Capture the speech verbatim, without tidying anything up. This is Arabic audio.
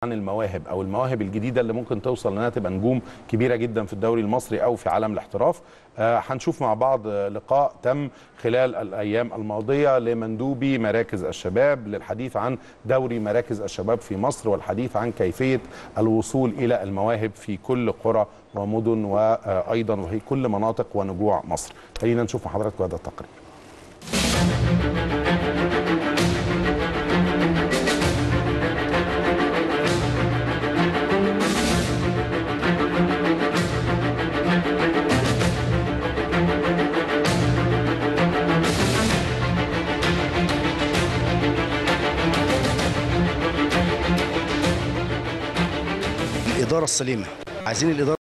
عن المواهب او المواهب الجديده اللي ممكن توصل انها تبقى نجوم كبيره جدا في الدوري المصري او في عالم الاحتراف. هنشوف مع بعض لقاء تم خلال الايام الماضيه لمندوبي مراكز الشباب للحديث عن دوري مراكز الشباب في مصر والحديث عن كيفيه الوصول الى المواهب في كل قرى ومدن وايضا وفي كل مناطق ونجوع مصر. خلينا نشوف مع حضراتكم هذا التقرير. الإدارة السليمة، عايزين الإدارة